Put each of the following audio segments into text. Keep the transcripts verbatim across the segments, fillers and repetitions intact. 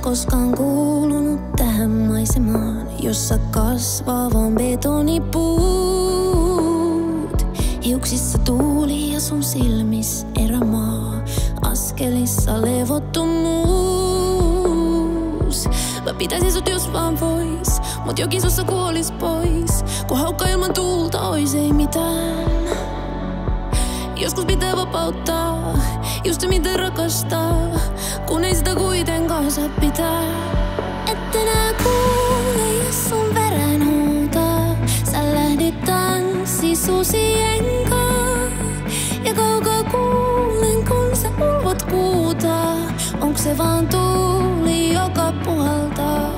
koskaan kuulunut tähän maisemaan, jossa kasvaa vaan betonipuut. Hiuksissa tuuli ja sun silmis erämaa, askelissa levottomuus. Mä pitäisin sut jos vaan vois, mut jokin sussa kuolis pois, kun haukka ilman tuulta ois ei mitään. Joskus pitää vapauttaa, just se mitä rakastaa, kun ei sitä kuitenkaan saa pitää. Et enää kuule, jos sun veren huutaa, sä lähdit tanssi susien kaa. Ja kaukaa kuulen, kun sä ulvot kuutaa, onks se vaan tuuli, joka puhaltaa?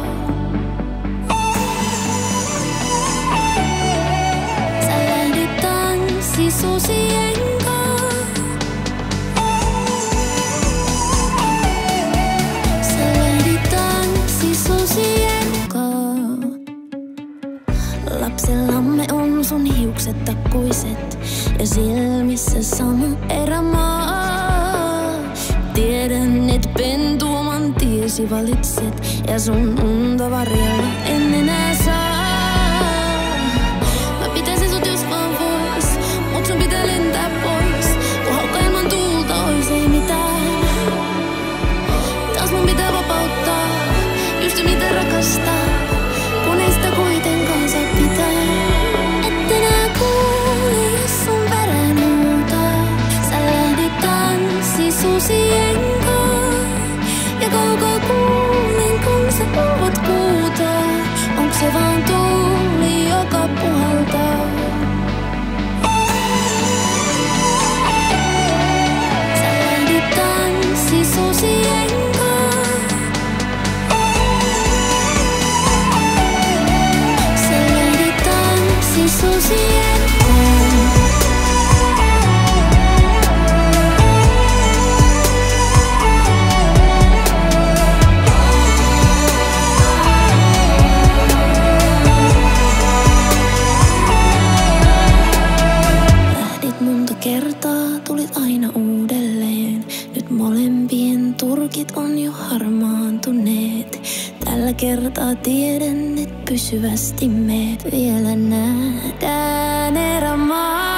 Sä lähdit tanssi susien lapsellamme on sun hiukset takkuiset ja silmissä sama erämaa. Tiedän, et pentuoman tiesi valitset ja sun unta varjella en enää saa. Mä pitäisin sut jos vaan vois, mut sun pitää lentää pois, kun haukka ilman tuulta ois ei mitään. Taas mun pitää vapauttaa, just se mitä rakastaa, kun ei sitä kuitenkaan saa pitää. Et enää kuule, jos sun veren huutaa, sä lähdit tanssi susien kaa. Ja kaukaa kuulen, kun sä ulvot kuutaa, onks se vaan tuuli, joka puhaltaa? Sä lähdit tanssi susien susien lähdit monta kertaa, tulit aina uudelleen. Nyt molempien turkit on jo harmaantuneet. Tällä kertaa tiedän, et pysyvästi meet vielä nähdään erämaa.